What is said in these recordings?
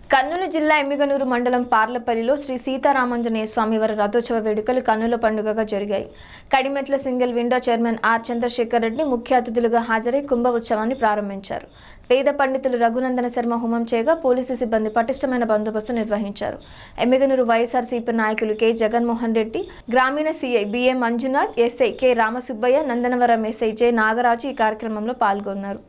కర్నూలు జిల్లా ఎమ్మిగనూరు మండలం పార్లపల్లిలో శ్రీ సీతారామాంజనేయ స్వామివారి రథోత్సవ వేడుకలు కన్నుల పండుగగా జరిగాయి. Kadimetla single window chairman R Chandrashekar Reddy ముఖ్య అతిథులుగా హాజరై కుంభ ఉత్సవాన్ని ప్రారంభించారు. వేద పండితులు రఘునందన శర్మ హోమం చేయగా పోలీసు సిబ్బంది పటిష్టమైన బందోబస్తు నిర్వహించారు. ఎమ్మిగనూరు వైఎస్ఆర్సీపీ నాయకులు కె జగన్మోహన్ రెడ్డి, గ్రామీణ CI BM Manjunath, SI K Ramasubbaiah, Nandanavaram SI J Nagaraju ఈ కార్యక్రమంలో పాల్గొన్నారు.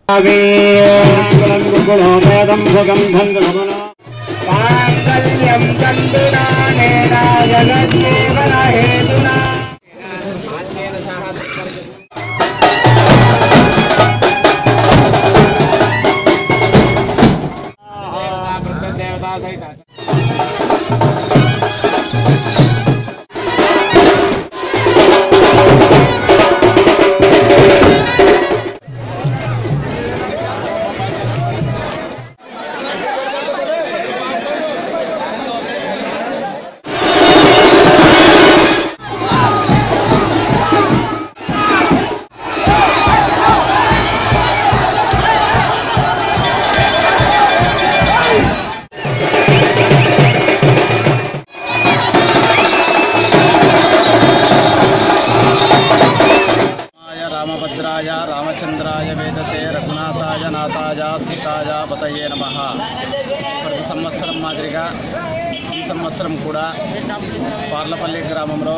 రామభద్రాయ రామచంద్రాయ వేదసే రఘునాథాయ నాథాయ సీతాయ పతయే నమః. ప్రతి సంవత్సరం మాదిరిగా ఈ సంవత్సరం కూడా పార్లపల్లి గ్రామంలో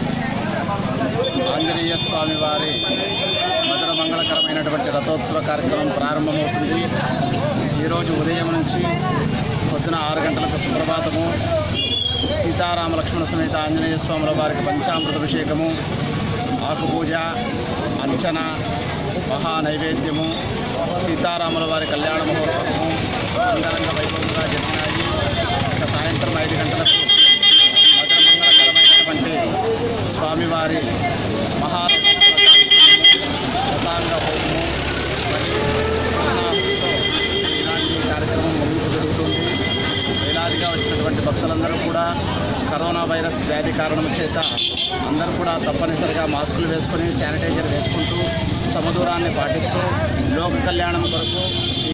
ఆంజనేయ స్వామి వారి మధుర మంగళకరమైనటువంటి రథోత్సవ కార్యక్రమం ప్రారంభమవుతుంది. ఈరోజు ఉదయం నుంచి పొద్దున 6 గంటలకు సుప్రభాతము, సీతారామ లక్ష్మణ సమేత ఆంజనేయ స్వాముల వారికి పంచామృతాభిషేకము, ఆకుపూజ, అంచన, మహా నైవేద్యము, సీతారాముల వారి కళ్యాణ మహోత్సవము అంగరంగ వైభవంగా జరిగినాయి. ఇక సాయంత్రం 5 గంటలకు మధురమంగళకరమైనటువంటి స్వామివారి మహా శతాంగ హోమము మరియు ఇలాంటి కార్యక్రమం ముగింపు జరుగుతుంది. వేలాదిగా వచ్చినటువంటి భక్తులందరూ కూడా కరోనా వైరస్ వ్యాధి కారణం చేత అందరూ కూడా తప్పనిసరిగా మాస్కులు వేసుకొని శానిటైజర్ వేసుకుంటూ సమదూరాన్ని పాటిస్తూ లోక కళ్యాణం కొరకు